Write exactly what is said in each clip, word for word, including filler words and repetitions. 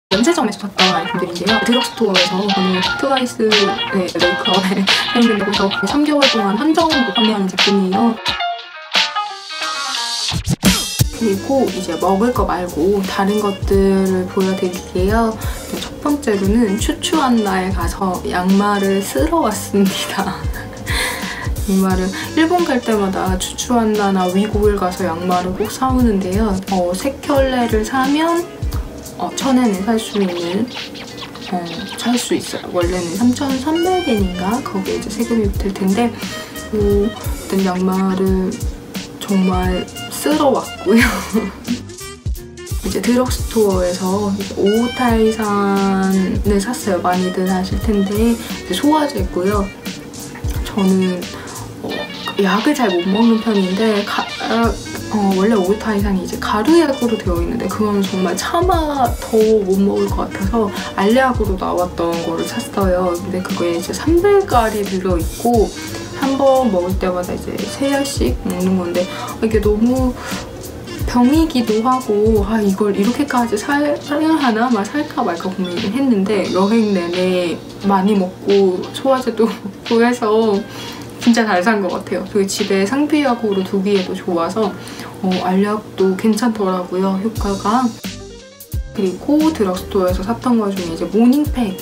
면세점에서 샀던 아이템들인데요. 드럭스토어에서 저는 트와이스의 메이크업에 사용된다고 해서 삼 개월 동안 한정으로 판매하는 제품이에요. 그리고 이제 먹을 거 말고 다른 것들을 보여드릴게요. 첫 번째로는 추추한나에 가서 양말을 쓸어 왔습니다. 양말을 일본 갈 때마다 추추한나나 위고를 가서 양말을 꼭 사오는데요. 어, 세 켤레를 사면 어, 천엔에 살 수 있는 어, 살 수 있어요. 원래는 삼천삼백 엔인가 거기에 이제 세금이 붙을 텐데 어, 일단 양말을 정말 쓸어 왔고요. 이제 드럭스토어에서 오타이산을 샀어요. 많이들 하실 텐데 이제 소화제고요. 저는 어, 약을 잘 못 먹는 편인데 가, 어, 원래 오타이산이 이제 가루약으로 되어 있는데 그건 정말 차마 더 못 먹을 것 같아서 알약으로 나왔던 거를 샀어요. 근데 그거에 이제 삼백 알이 들어있고 한 번 먹을 때마다 이제 세 알씩 먹는 건데 이게 너무 병이기도 하고 아 이걸 이렇게까지 사야 하나? 막 살까 말까 고민을 했는데 여행 내내 많이 먹고 소화제도 먹고 해서 진짜 잘 산 것 같아요. 그리고 집에 상비약으로 두기에도 좋아서 어, 알약도 괜찮더라고요, 효과가. 그리고 드럭스토어에서 샀던 것 중에 이제 모닝팩이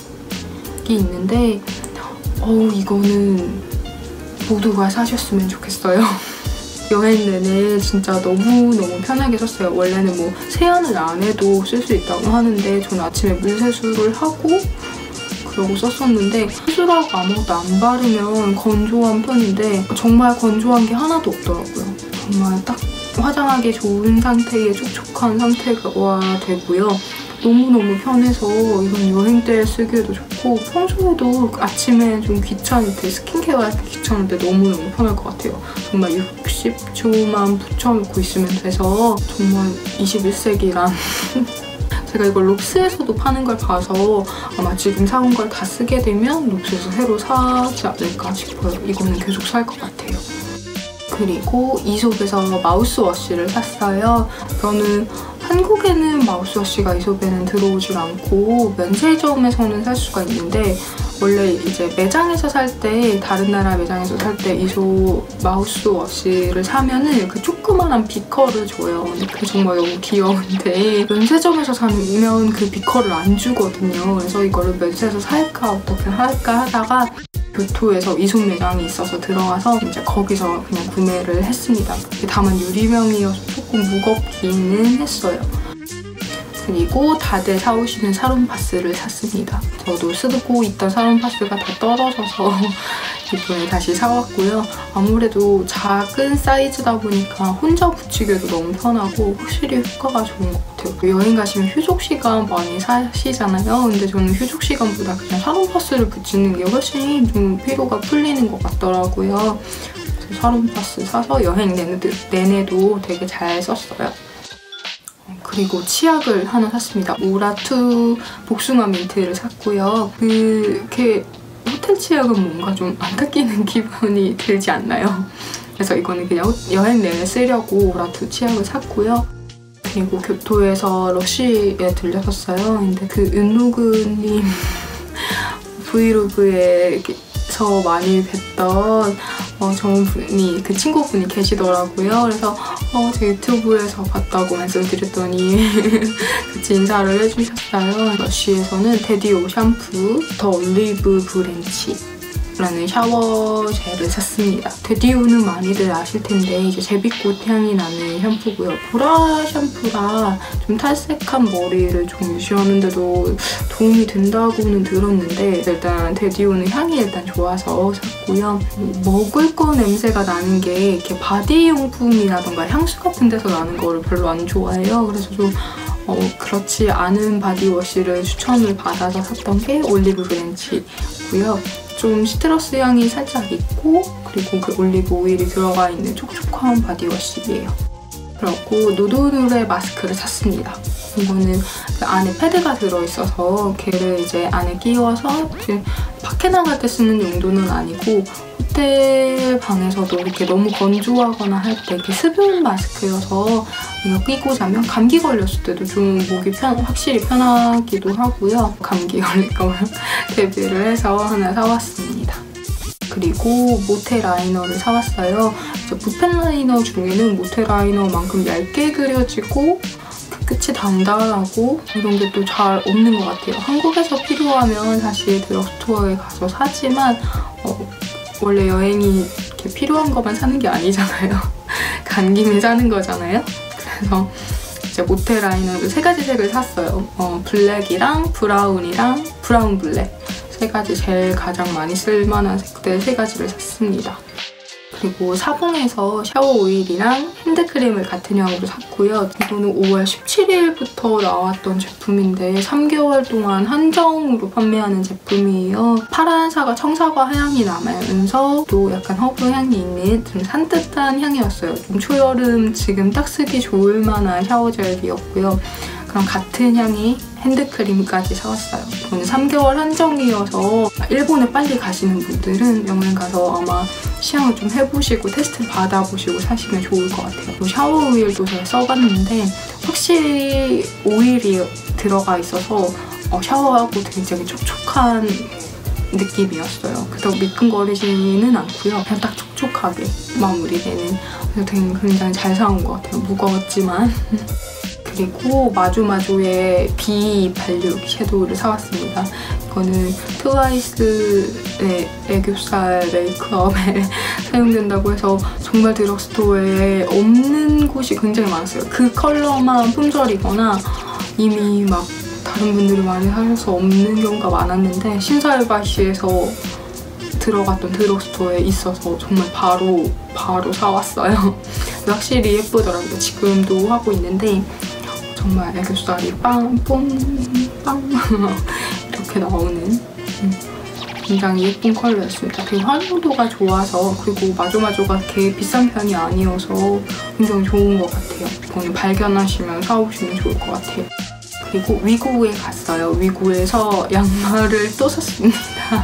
있는데 어 이거는 모두가 사셨으면 좋겠어요. 여행 내내 진짜 너무너무 편하게 썼어요. 원래는 뭐 세안을 안 해도 쓸 수 있다고 하는데 저는 아침에 물세수를 하고 그러고 썼었는데 세수하고 아무것도 안 바르면 건조한 편인데 정말 건조한 게 하나도 없더라고요. 정말 딱 화장하기 좋은 상태의 촉촉한 상태가 되고요. 너무너무 편해서 이건 여행 때 쓰기에도 좋고 평소에도 아침에 좀 귀찮을 때 스킨케어 할 때 귀찮을 때 너무너무 편할 것 같아요. 정말 육십 초만 붙여놓고 있으면 돼서 정말 이십일 세기란 제가 이걸 롭스에서도 파는 걸 봐서 아마 지금 사온 걸 다 쓰게 되면 롭스에서 새로 사지 않을까 싶어요. 이거는 계속 살 것 같아요. 그리고 이솝에서 마우스워시를 샀어요. 저는 한국에는 마우스워시가 이솝에는 들어오질 않고 면세점에서는 살 수가 있는데 원래 이제 매장에서 살 때 다른 나라 매장에서 살 때 이솝 마우스워시를 사면은 그 조그만한 비커를 줘요. 근데 그게 정말 너무 귀여운데 면세점에서 사면 그 비커를 안 주거든요. 그래서 이거를 면세에서 살까 어떻게 할까 하다가 교토에서 이솝 매장이 있어서 들어가서 이제 거기서 그냥 구매를 했습니다. 다만 유리병이어서 조금 무겁기는 했어요. 그리고 다들 사오시는 사론파스를 샀습니다. 저도 쓰고 있던 사론파스가 다 떨어져서 이번에 다시 사왔고요. 아무래도 작은 사이즈다 보니까 혼자 붙이기에도 너무 편하고 확실히 효과가 좋은 것 같아요. 여행 가시면 휴족 시간 많이 사시잖아요. 근데 저는 휴족 시간보다 그냥 사론파스를 붙이는 게 훨씬 좀 피로가 풀리는 것 같더라고요. 그래서 사론파스 사서 여행 내내도 되게 잘 썼어요. 그리고 치약을 하나 샀습니다. 오라투 복숭아 민트를 샀고요. 그렇게 호텔 치약은 뭔가 좀 안 닦이는 기분이 들지 않나요? 그래서 이거는 그냥 여행 내내 쓰려고 오라투 치약을 샀고요. 그리고 교토에서 러쉬에 들렸었어요. 근데 그 은로그님 브이로그에서 많이 뵀던 어, 저분이 그 친구분이 계시더라고요. 그래서 어, 제 유튜브에서 봤다고 말씀드렸더니 같이 인사를 해주셨어요. 러쉬에서는 데디오 샴푸, 더 올리브 브랜치 라는 샤워 젤을 샀습니다. 데디오는 많이들 아실 텐데 이제 제비꽃 향이 나는 샴푸고요. 보라 샴푸가 좀 탈색한 머리를 좀 유지하는데도 도움이 된다고는 들었는데 일단 데디오는 향이 일단 좋아서 샀고요. 먹을 거 냄새가 나는 게 이렇게 바디용품이라던가 향수 같은 데서 나는 거를 별로 안 좋아해요. 그래서 좀 어, 그렇지 않은 바디워시를 추천을 받아서 샀던 게 올리브 브랜치고요. 좀 시트러스 향이 살짝 있고 그리고 그 올리브 오일이 들어가 있는 촉촉한 바디워시예요. 그리고 노도누레 마스크를 샀습니다. 이거는 그 안에 패드가 들어있어서 걔를 이제 안에 끼워서 밖에 나갈 때 쓰는 용도는 아니고 호텔 방에서도 이렇게 너무 건조하거나 할 때 이렇게 흡연 마스크여서 이거 끼고 자면 감기 걸렸을 때도 좀 목이 편, 확실히 편하기도 하고요. 감기 걸릴 거면 대비를 해서 하나 사왔습니다. 그리고 모테 라이너를 사왔어요. 붓펜 라이너 중에는 모테 라이너만큼 얇게 그려지고 끝이 단단하고 이런 게 또 잘 없는 것 같아요. 한국에서 필요하면 사실 드럭스토어에 가서 사지만 어, 원래 여행이 이렇게 필요한 것만 사는 게 아니잖아요. 간 김에 사는 거잖아요. 그래서 이제 모테 라이너도 세 가지 색을 샀어요. 어, 블랙이랑 브라운이랑 브라운 블랙 세 가지 제일 가장 많이 쓸만한 색들 세 가지를 샀습니다. 그리고 사봉에서 샤워 오일이랑 핸드크림을 같은 양으로 샀고요. 이거는 오월 십칠일부터 나왔던 제품인데 삼 개월 동안 한정으로 판매하는 제품이에요. 파란 사과, 청사과 향이 나면서 또 약간 허브 향이 있는 좀 산뜻한 향이었어요. 좀 초여름 지금 딱 쓰기 좋을 만한 샤워젤이었고요. 그럼 같은 향의 핸드크림까지 사왔어요. 이거는 삼 개월 한정이어서 일본에 빨리 가시는 분들은 여행 가서 아마 시향을 좀 해보시고 테스트를 받아보시고 사시면 좋을 것 같아요. 샤워 오일도 제가 써봤는데 확실히 오일이 들어가 있어서 어, 샤워하고 굉장히 촉촉한 느낌이었어요. 그렇다고 미끈거리지는 않고요. 그냥 딱 촉촉하게 마무리되는, 그래서 되게 굉장히 잘 사온 것 같아요. 무거웠지만. 그리고 마조마조의 비 발육 섀도우를 사왔습니다. 이거는 트와이스의 애교살 메이크업에 사용된다고 해서 정말 드럭스토어에 없는 곳이 굉장히 많았어요. 그 컬러만 품절이거나 이미 막 다른 분들이 많이 사셔서 없는 경우가 많았는데 신사유바시에서 들어갔던 드럭스토어에 있어서 정말 바로 바로 사왔어요. 확실히 예쁘더라고요. 지금도 하고 있는데 정말 애교살이 빵, 뽕, 빵 이렇게 나오는 굉장히 예쁜 컬러였습니다. 되게 활용도가 좋아서, 그리고 마조마조가 되게 비싼 편이 아니어서 굉장히 좋은 것 같아요. 이거는 발견하시면 사오시면 좋을 것 같아요. 그리고 위구에 갔어요. 위구에서 양말을 또 샀습니다.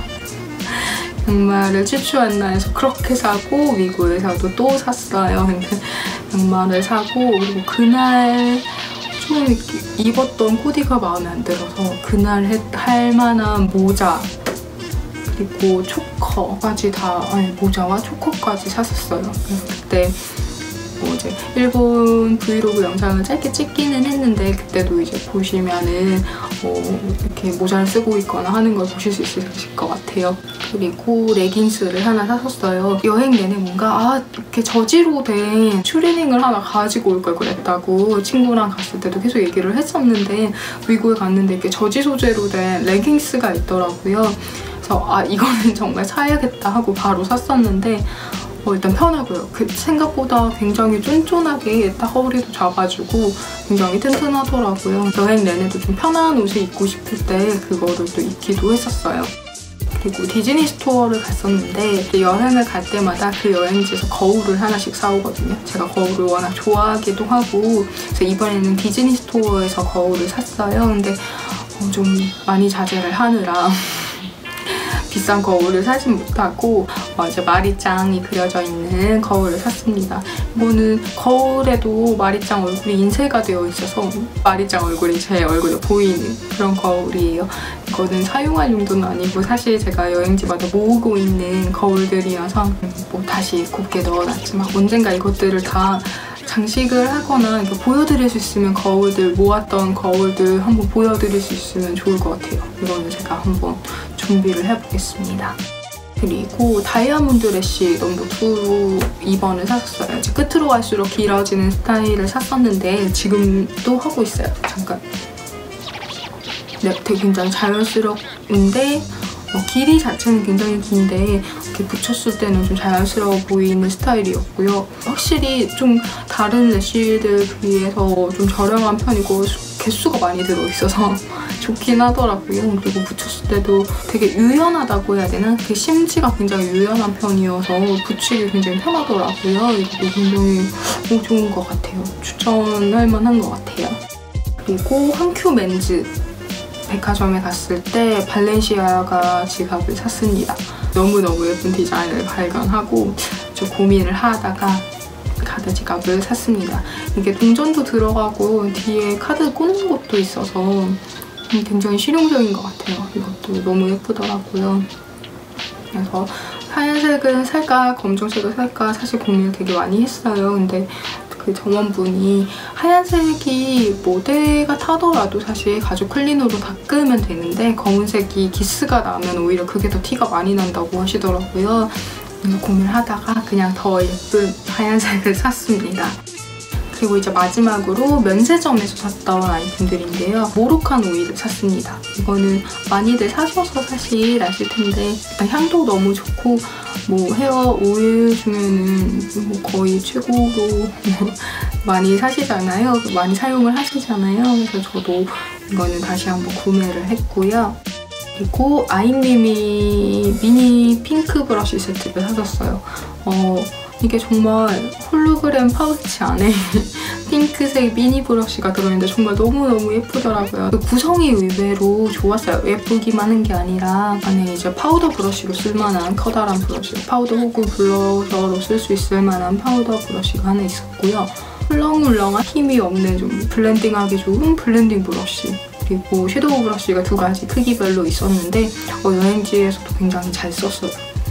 양말을 추추했나 해서 그렇게 사고 위구에서도 또 샀어요. 근데 양말을 사고, 그리고 그날 좀 입었던 코디가 마음에 안 들어서 그날 해, 할 만한 모자 그리고 초커까지 다, 아니 모자와 초커까지 샀었어요. 그래서 그때 뭐 이제 일본 브이로그 영상을 짧게 찍기는 했는데 그때도 이제 보시면은 뭐 이렇게 모자를 쓰고 있거나 하는 걸 보실 수 있으실 것 같아요. 그리고 레깅스를 하나 샀었어요. 여행 내내 뭔가 아 이렇게 저지로 된 추리닝을 하나 가지고 올 걸 그랬다고 친구랑 갔을 때도 계속 얘기를 했었는데 위구에 갔는데 이렇게 저지 소재로 된 레깅스가 있더라고요. 그래서 아 이거는 정말 사야겠다 하고 바로 샀었는데 어, 일단 편하고요. 그 생각보다 굉장히 쫀쫀하게 딱 허리도 잡아주고 굉장히 튼튼하더라고요. 여행 내내도 좀 편한 옷을 입고 싶을 때 그거를 또 입기도 했었어요. 그리고 디즈니 스토어를 갔었는데 여행을 갈 때마다 그 여행지에서 거울을 하나씩 사오거든요. 제가 거울을 워낙 좋아하기도 하고 그래서 이번에는 디즈니 스토어에서 거울을 샀어요. 근데 어, 좀 많이 자제를 하느라 비싼 거울을 사진 못하고 어, 이제 마리짱이 그려져 있는 거울을 샀습니다. 이거는 거울에도 마리짱 얼굴이 인쇄가 되어 있어서 마리짱 얼굴이 제 얼굴에 보이는 그런 거울이에요. 이거는 사용할 용도는 아니고 사실 제가 여행지마다 모으고 있는 거울들이어서 뭐 다시 곱게 넣어놨지만 언젠가 이것들을 다 장식을 하거나 이렇게 보여드릴 수 있으면 거울들, 모았던 거울들 한번 보여드릴 수 있으면 좋을 것 같아요. 이거는 제가 한번 준비를 해보겠습니다. 그리고 다이아몬드 래쉬 넘버 투 이 번을 샀었어요. 이제 끝으로 갈수록 길어지는 스타일을 샀었는데 지금도 하고 있어요. 잠깐. 네, 되게 굉장히 자연스러운데 어, 길이 자체는 굉장히 긴데 이렇게 붙였을 때는 좀 자연스러워 보이는 스타일이었고요. 확실히 좀 다른 래쉬들 비해서 좀 저렴한 편이고 개수가 많이 들어있어서 좋긴 하더라고요. 그리고 붙였을 때도 되게 유연하다고 해야 되나? 그 심지가 굉장히 유연한 편이어서 붙이기 굉장히 편하더라고요. 이것도 굉장히 좋은 것 같아요. 추천할 만한 것 같아요. 그리고 한큐 맨즈 백화점에 갔을 때 발렌시아가 지갑을 샀습니다. 너무너무 예쁜 디자인을 발견하고 좀 고민을 하다가 카드 지갑을 샀습니다. 이게 동전도 들어가고 뒤에 카드 꽂는 것도 있어서 굉장히 실용적인 것 같아요. 이것도 너무 예쁘더라고요. 그래서 하얀색은 살까 검정색을 살까 사실 고민을 되게 많이 했어요. 근데 그 점원분이 하얀색이 모대가 타더라도 사실 가죽 클리너로 닦으면 되는데 검은색이 기스가 나면 오히려 그게 더 티가 많이 난다고 하시더라고요. 그래서 고민을 하다가 그냥 더 예쁜 하얀색을 샀습니다. 그리고 이제 마지막으로 면세점에서 샀던 아이템들인데요. 모로칸 오일을 샀습니다. 이거는 많이들 사셔서 사실 아실 텐데 일단 향도 너무 좋고 뭐 헤어 오일 중에는 뭐 거의 최고로 많이 사시잖아요. 많이 사용을 하시잖아요. 그래서 저도 이거는 다시 한번 구매를 했고요. 그리고 아임리미 미니 핑크 브러쉬 세트를 사셨어요. 어, 이게 정말 홀로그램 파우치 안에 핑크색 미니 브러쉬가 들어있는데 정말 너무너무 예쁘더라고요. 그 구성이 의외로 좋았어요. 예쁘기만 한 게 아니라 안에 이제 파우더 브러쉬로 쓸만한 커다란 브러쉬, 파우더 혹은 블러셔로 쓸 수 있을 만한 파우더 브러쉬가 하나 있었고요. 훌렁훌렁한 힘이 없는 좀 블렌딩하기 좋은 블렌딩 브러쉬, 그리고 섀도우 브러쉬가 두 가지 크기별로 있었는데 어, 여행지에서도 굉장히 잘 썼어요.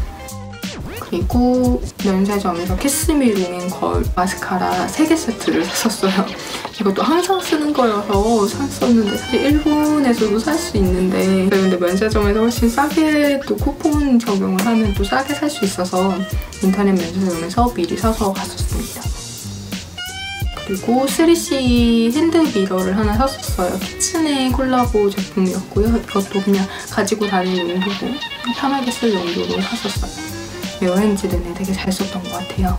그리고 면세점에서 캐스미 롱앤 걸 마스카라 세 개 세트를 샀었어요. 이것도 항상 쓰는 거여서 샀었는데 사실 일본에서도 살 수 있는데 근데 면세점에서 훨씬 싸게 또 쿠폰 적용을 하면 또 싸게 살 수 있어서 인터넷 면세점에서 미리 사서 갔었습니다. 그리고 쓰리씨 핸드 미러를 하나 샀었어요. 키친의 콜라보 제품이었고요. 이것도 그냥 가지고 다니는 용도로 편하게 쓸 용도로 샀었어요. 여행지 내내 되게 잘 썼던 것 같아요.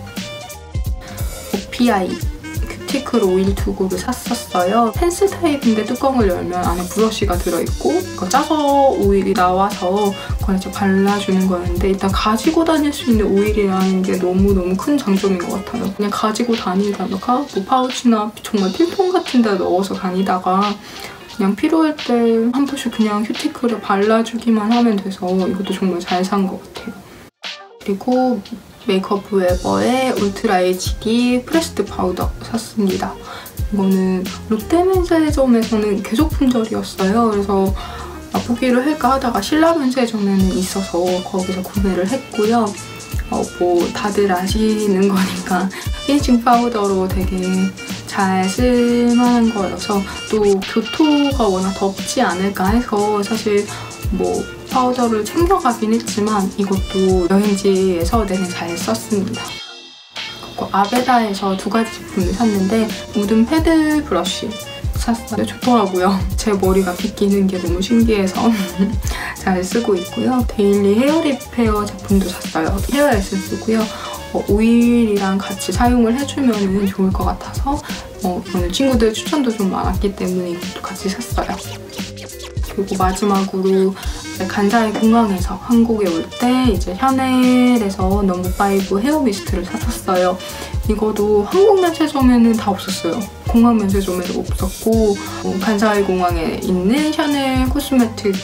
오피아이 큐티클 오일 투구를 샀었어요. 펜슬 타입인데 뚜껑을 열면 안에 브러쉬가 들어있고 이거 짜서 오일이 나와서 그걸 이제 발라주는 거였는데 일단 가지고 다닐 수 있는 오일이라는 게 너무너무 큰 장점인 것 같아요. 그냥 가지고 다니다가 뭐 파우치나 정말 필통 같은 데 넣어서 다니다가 그냥 필요할 때 한 번씩 그냥 큐티클에 발라주기만 하면 돼서 이것도 정말 잘 산 것 같아요. 그리고 메이크업 웨버의 울트라 에이치디 프레스드 파우더 샀습니다. 이거는 롯데면세점에서는 계속 품절이었어요. 그래서 맛보기를 할까 하다가 신라면세점에는 있어서 거기서 구매를 했고요. 어, 뭐 다들 아시는 거니까 피니싱 파우더로 되게 잘 쓸만한 거여서 또 교토가 워낙 덥지 않을까 해서 사실 뭐 파우더를 챙겨가긴 했지만 이것도 여행지에서 내내 잘 썼습니다. 그리고 아베다에서 두 가지 제품을 샀는데 우든 패드 브러쉬 샀어요. 좋더라고요. 제 머리가 빗기는 게 너무 신기해서 잘 쓰고 있고요. 데일리 헤어 리페어 제품도 샀어요. 헤어 에센스고요. 어, 오일이랑 같이 사용을 해주면 좋을 것 같아서 어, 오늘 친구들 추천도 좀 많았기 때문에 이것도 같이 샀어요. 그리고 마지막으로 간사이 공항에서 한국에 올 때 이제 샤넬에서 넘버파이브 헤어 미스트를 샀었어요. 이거도 한국 면세점에는 다 없었어요. 공항 면세점에도 없었고 어, 간사이 공항에 있는 샤넬 코스메틱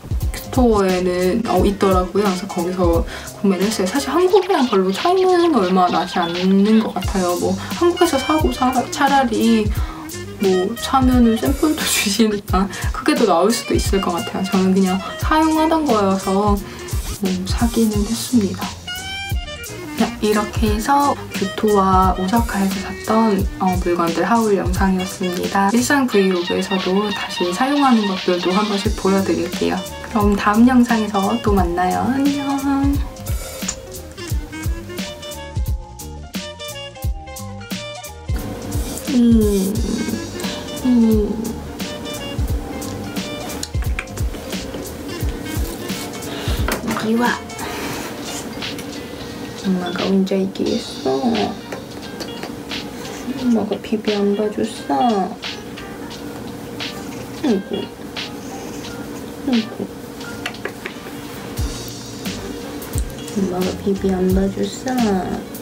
스토어에는 어, 있더라고요. 그래서 거기서 구매를 했어요. 사실 한국이랑 별로 차이는 얼마 나지 않는 것 같아요. 뭐 한국에서 사고 사, 차라리 뭐 사면은 샘플도 주시니까 그게 더 나을 수도 있을 것 같아요. 저는 그냥 사용하던 거여서 뭐 사기는 했습니다. 네, 이렇게 해서 교토와 오사카에서 샀던 어, 물건들 하울 영상이었습니다. 일상 브이로그에서도 다시 사용하는 것들도 한 번씩 보여드릴게요. 그럼 다음 영상에서 또 만나요. 안녕. 음, 음. 여기 와. 엄마가 언제 얘기했어? 엄마가 비비 안 봐줬어? 아이고. 아이고. 엄마가 비비 안 봐줬어?